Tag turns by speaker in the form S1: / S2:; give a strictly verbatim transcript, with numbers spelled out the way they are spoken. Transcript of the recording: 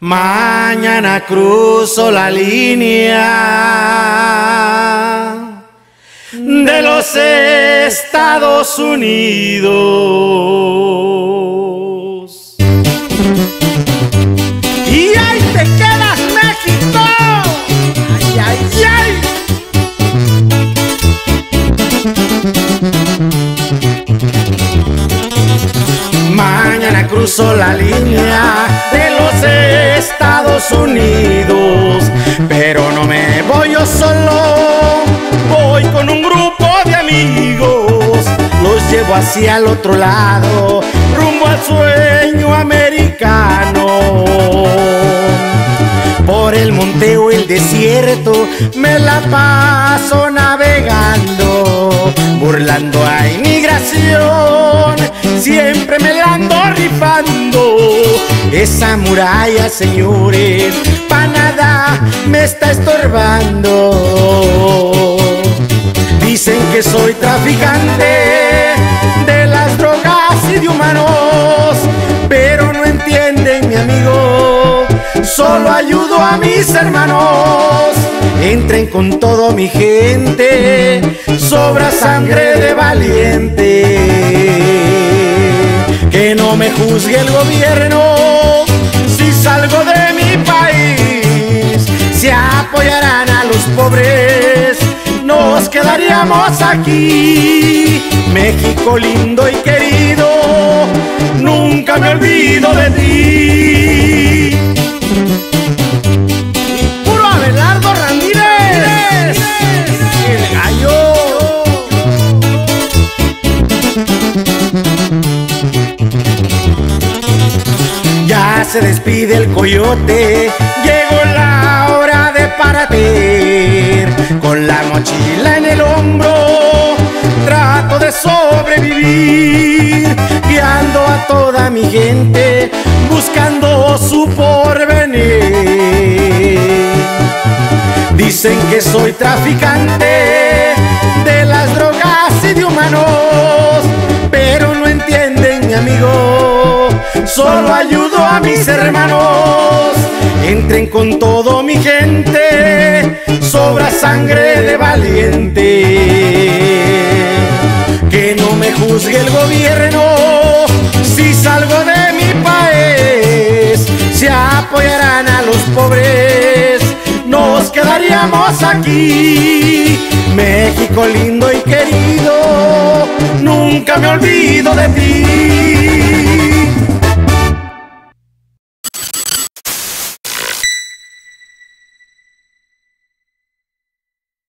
S1: Mañana cruzo la línea de los Estados Unidos.
S2: ¡Y ahí te quedas, México! ¡Ay, ay, ay!
S1: Mañana cruzo la línea de los Estados Unidos, pero no me voy yo solo, voy con un grupo de amigos. Los llevo hacia el otro lado, rumbo al sueño americano. Por el monte o el desierto me la paso navegando, burlando a inmigración, siempre me la ando rifando. Esa muralla, señores, pa' nada me está estorbando. Dicen que soy traficante de las drogas y de humanos, pero no entienden, mi amigo, solo ayudo a mis hermanos. Entren con todo, mi gente, sobra sangre de valiente. Que no me juzgue el gobierno si salgo de mi país. Si apoyaran a los pobres, nos quedaríamos aquí. México lindo y querido, nunca me olvido de ti.
S2: ¡Puro Abelardo Ramírez! ¡El gallo!
S1: Ya se despide el coyote, llegó la hora de parater. Con la mochila en el hombro, trato de sobrevivir, guiando a toda mi gente, buscando su porvenir. Dicen que soy traficante de las drogas y de humanos, pero no entienden, mi amigo, solo ayudo a mis hermanos. Entren con todo, mi gente, sobra sangre de valiente. Que no me juzgue el gobierno si salgo de mi país. Si apoyaran a los pobres, nos quedaríamos aquí. México lindo y querido, nunca me olvido de ti.